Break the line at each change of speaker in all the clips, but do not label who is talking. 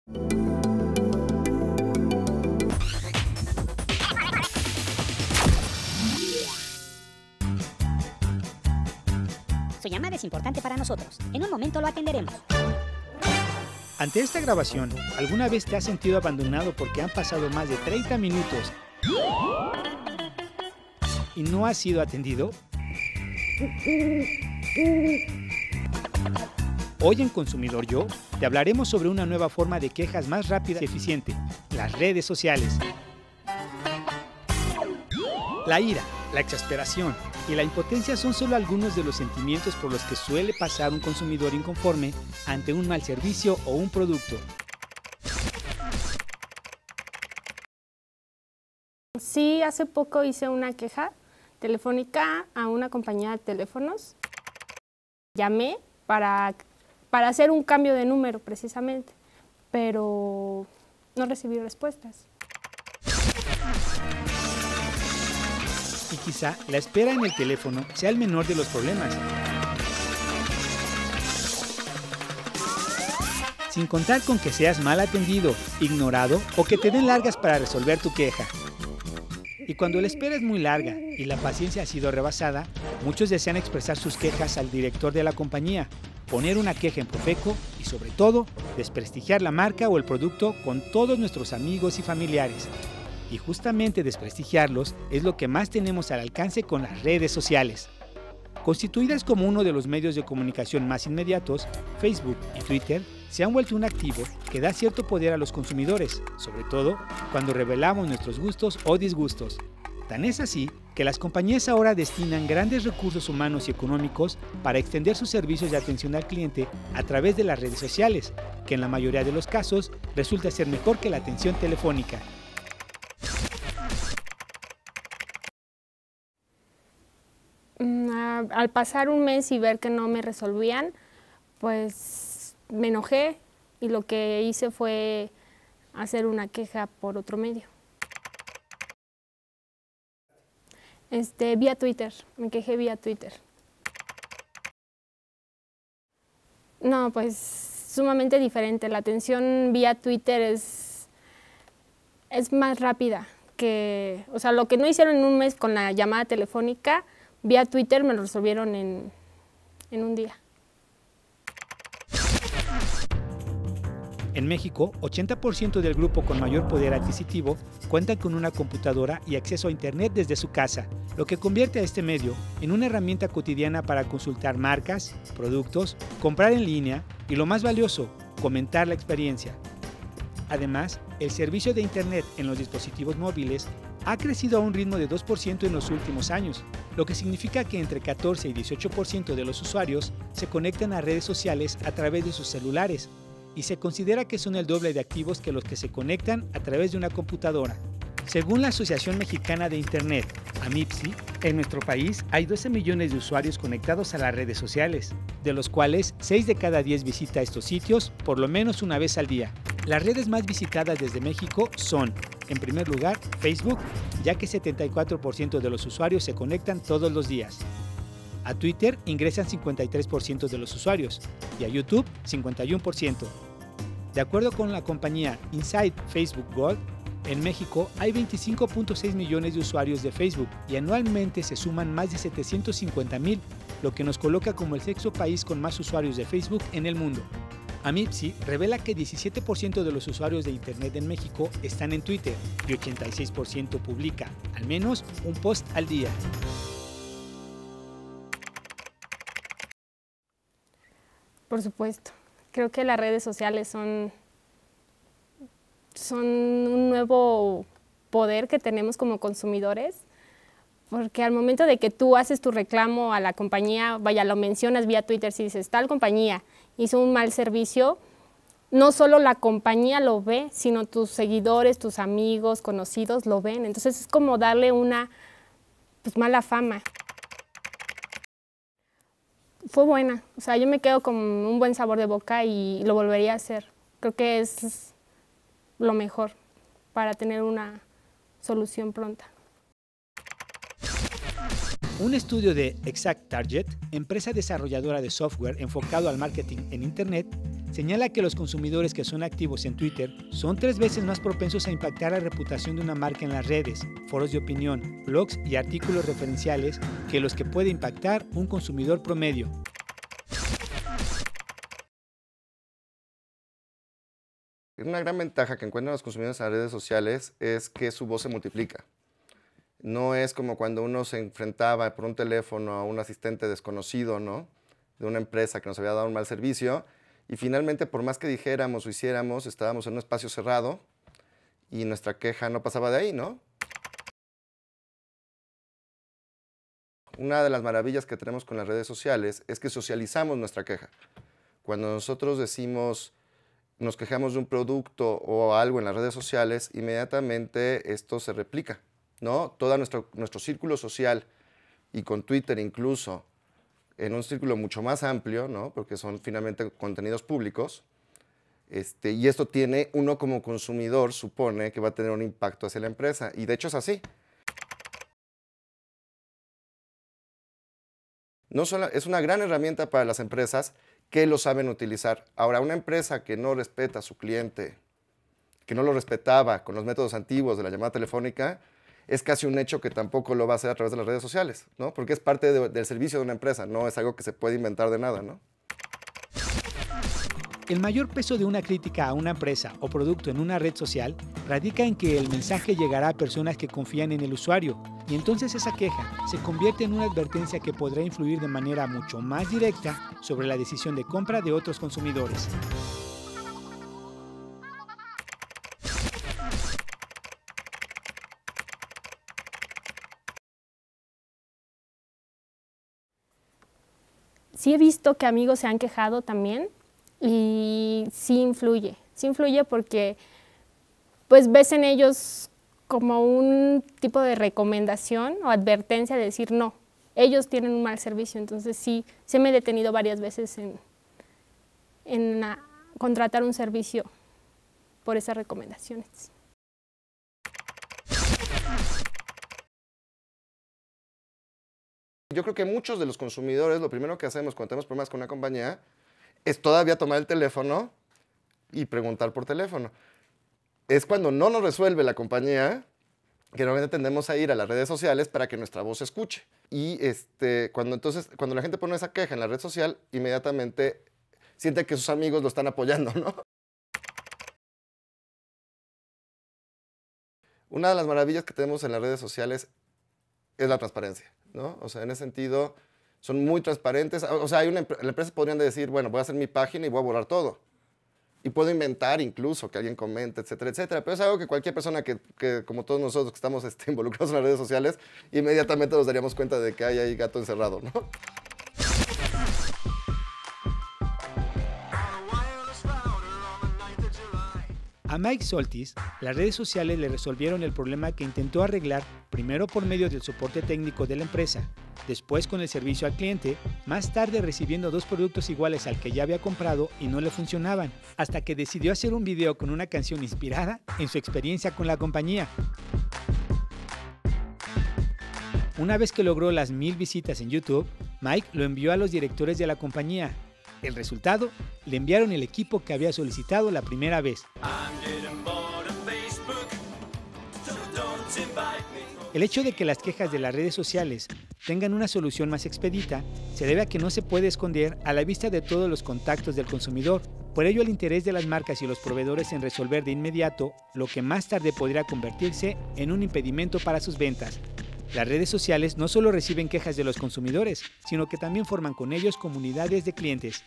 Su llamada es importante para nosotros. En un momento lo atenderemos.
Ante esta grabación, ¿alguna vez te has sentido abandonado porque han pasado más de 30 minutos y no has sido atendido? Hoy en Consumidor Yo te hablaremos sobre una nueva forma de quejas más rápida y eficiente: las redes sociales. La ira, la exasperación y la impotencia son solo algunos de los sentimientos por los que suele pasar un consumidor inconforme ante un mal servicio o un producto.
Sí, hace poco hice una queja telefónica a una compañía de teléfonos. Llamé para hacer un cambio de número precisamente, pero no recibí respuestas.
Y quizá la espera en el teléfono sea el menor de los problemas. Sin contar con que seas mal atendido, ignorado o que te den largas para resolver tu queja. Y cuando la espera es muy larga y la paciencia ha sido rebasada, muchos desean expresar sus quejas al director de la compañía, poner una queja en Profeco y, sobre todo, desprestigiar la marca o el producto con todos nuestros amigos y familiares. Y justamente desprestigiarlos es lo que más tenemos al alcance con las redes sociales. Constituidas como uno de los medios de comunicación más inmediatos, Facebook y Twitter se han vuelto un activo que da cierto poder a los consumidores, sobre todo cuando revelamos nuestros gustos o disgustos. Tan es así que las compañías ahora destinan grandes recursos humanos y económicos para extender sus servicios de atención al cliente a través de las redes sociales, que en la mayoría de los casos resulta ser mejor que la atención telefónica.
Al pasar un mes y ver que no me resolvían, pues me enojé y lo que hice fue hacer una queja por otro medio. Vía Twitter, me quejé vía Twitter. No, pues sumamente diferente. La atención vía Twitter es más rápida que, o sea, lo que no hicieron en un mes con la llamada telefónica, vía Twitter me lo resolvieron en un día.
En México, 80% del grupo con mayor poder adquisitivo cuentan con una computadora y acceso a Internet desde su casa, lo que convierte a este medio en una herramienta cotidiana para consultar marcas, productos, comprar en línea y, lo más valioso, comentar la experiencia. Además, el servicio de Internet en los dispositivos móviles ha crecido a un ritmo de 2% en los últimos años, lo que significa que entre 14 y 18% de los usuarios se conectan a redes sociales a través de sus celulares, y se considera que son el doble de activos que los que se conectan a través de una computadora. Según la Asociación Mexicana de Internet, AMIPSI, en nuestro país hay 12 millones de usuarios conectados a las redes sociales, de los cuales 6 de cada 10 visita estos sitios por lo menos una vez al día. Las redes más visitadas desde México son, en primer lugar, Facebook, ya que 74% de los usuarios se conectan todos los días. A Twitter ingresan 53% de los usuarios y a YouTube 51%. De acuerdo con la compañía Inside Facebook Gold, en México hay 25.6 millones de usuarios de Facebook y anualmente se suman más de 750,000, lo que nos coloca como el sexto país con más usuarios de Facebook en el mundo. AMIPSI revela que 17% de los usuarios de Internet en México están en Twitter y 86% publica al menos un post al día.
Por supuesto. Creo que las redes sociales son un nuevo poder que tenemos como consumidores, porque al momento de que tú haces tu reclamo a la compañía, vaya, lo mencionas vía Twitter, si dices, tal compañía hizo un mal servicio, no solo la compañía lo ve, sino tus seguidores, tus amigos, conocidos lo ven. Entonces es como darle una mala fama. Fue buena, o sea, yo me quedo con un buen sabor de boca y lo volvería a hacer. Creo que es lo mejor para tener una solución pronta.
Un estudio de ExactTarget, empresa desarrolladora de software enfocado al marketing en Internet, señala que los consumidores que son activos en Twitter son 3 veces más propensos a impactar la reputación de una marca en las redes, foros de opinión, blogs y artículos referenciales que los que puede impactar un consumidor promedio.
Una gran ventaja que encuentran los consumidores en las redes sociales es que su voz se multiplica. No es como cuando uno se enfrentaba por un teléfono a un asistente desconocido, ¿no?, de una empresa que nos había dado un mal servicio, y finalmente, por más que dijéramos o hiciéramos, estábamos en un espacio cerrado y nuestra queja no pasaba de ahí, ¿no? Una de las maravillas que tenemos con las redes sociales es que socializamos nuestra queja. Cuando nosotros nos quejamos de un producto o algo en las redes sociales, inmediatamente esto se replica, ¿no? Todo nuestro círculo social, y con Twitter incluso, en un círculo mucho más amplio, ¿no?, porque son finalmente contenidos públicos, y esto uno como consumidor supone que va a tener un impacto hacia la empresa, y de hecho es así. No solo, es una gran herramienta para las empresas que lo saben utilizar. Ahora, una empresa que no respeta a su cliente, que no lo respetaba con los métodos antiguos de la llamada telefónica, es casi un hecho que tampoco lo va a hacer a través de las redes sociales, ¿no? Porque es parte del servicio de una empresa, no es algo que se puede inventar de nada, ¿no?
El mayor peso de una crítica a una empresa o producto en una red social radica en que el mensaje llegará a personas que confían en el usuario, y entonces esa queja se convierte en una advertencia que podrá influir de manera mucho más directa sobre la decisión de compra de otros consumidores.
Sí he visto que amigos se han quejado también y sí influye porque pues ves en ellos como un tipo de recomendación o advertencia de decir no, ellos tienen un mal servicio, entonces sí, se me he detenido varias veces en contratar un servicio por esas recomendaciones.
Yo creo que muchos de los consumidores, lo primero que hacemos cuando tenemos problemas con una compañía es todavía tomar el teléfono y preguntar por teléfono. Es cuando no nos resuelve la compañía que normalmente tendemos a ir a las redes sociales para que nuestra voz se escuche. Y cuando la gente pone esa queja en la red social, inmediatamente siente que sus amigos lo están apoyando, ¿no? Una de las maravillas que tenemos en las redes sociales es la transparencia, ¿no? O sea, en ese sentido, son muy transparentes. O sea, las empresas podrían decir, bueno, voy a hacer mi página y voy a borrar todo. Y puedo inventar incluso que alguien comente, etcétera, etcétera. Pero es algo que cualquier persona que como todos nosotros que estamos involucrados en las redes sociales, inmediatamente nos daríamos cuenta de que hay ahí gato encerrado, ¿no?
A Mike Soltis, las redes sociales le resolvieron el problema que intentó arreglar primero por medio del soporte técnico de la empresa, después con el servicio al cliente, más tarde recibiendo 2 productos iguales al que ya había comprado y no le funcionaban, hasta que decidió hacer un video con una canción inspirada en su experiencia con la compañía. Una vez que logró las 1000 visitas en YouTube, Mike lo envió a los directores de la compañía. El resultado, le enviaron el equipo que había solicitado la primera vez. El hecho de que las quejas de las redes sociales tengan una solución más expedita se debe a que no se puede esconder a la vista de todos los contactos del consumidor. Por ello, el interés de las marcas y los proveedores en resolver de inmediato lo que más tarde podría convertirse en un impedimento para sus ventas. Las redes sociales no solo reciben quejas de los consumidores, sino que también forman con ellos comunidades de clientes.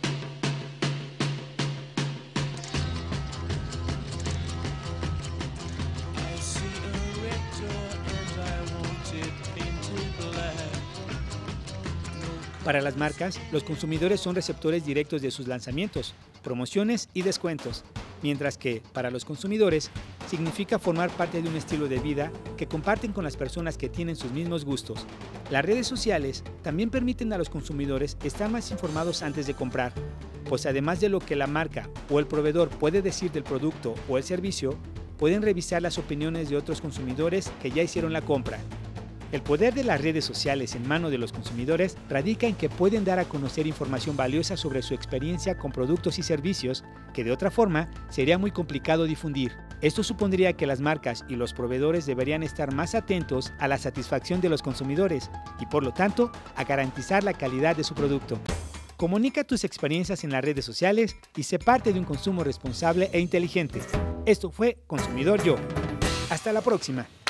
Para las marcas, los consumidores son receptores directos de sus lanzamientos, promociones y descuentos, mientras que, para los consumidores, significa formar parte de un estilo de vida que comparten con las personas que tienen sus mismos gustos. Las redes sociales también permiten a los consumidores estar más informados antes de comprar, pues además de lo que la marca o el proveedor puede decir del producto o el servicio, pueden revisar las opiniones de otros consumidores que ya hicieron la compra. El poder de las redes sociales en manos de los consumidores radica en que pueden dar a conocer información valiosa sobre su experiencia con productos y servicios que de otra forma sería muy complicado difundir. Esto supondría que las marcas y los proveedores deberían estar más atentos a la satisfacción de los consumidores y por lo tanto a garantizar la calidad de su producto. Comunica tus experiencias en las redes sociales y sé parte de un consumo responsable e inteligente. Esto fue Consumidor Yo. Hasta la próxima.